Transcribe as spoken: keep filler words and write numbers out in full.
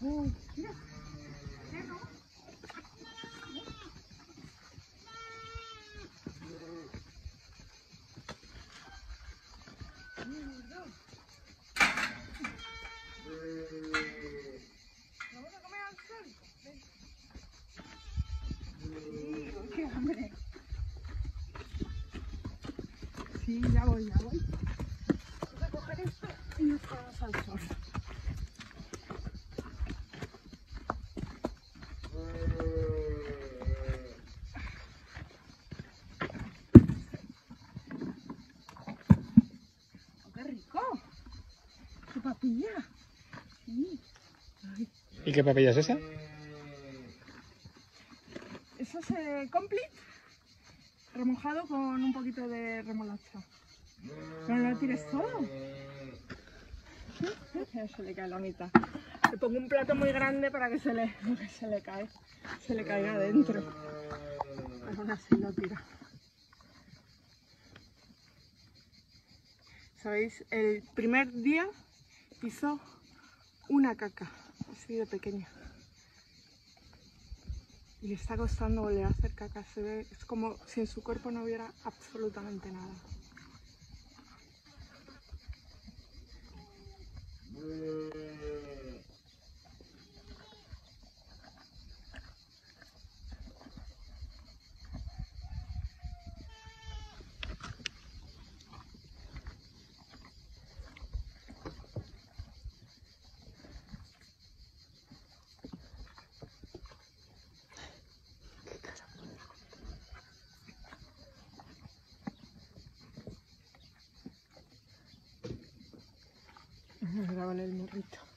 Uy, mira. Perro. Vamos a comer al sol. Ven. Sí, qué hambre. Sí, ya voy, ya voy. Voy a coger esto y nos vamos al sol. Oh, ¡qué rico! ¡Qué papilla! Sí. Ay. ¿Y qué papilla es esa? Eso es eh, complete remojado con un poquito de remolacha. Pero no lo tires todo. Se le cae la mitad. Le pongo un plato muy grande para que se le, que se le, cae, se le caiga adentro. Pero aún así lo tira. ¿Sabéis? El primer día hizo una caca, así de pequeña. Y le está costando volver a hacer caca. Se ve, es como si en su cuerpo no hubiera absolutamente nada. Me grabo en el morrito.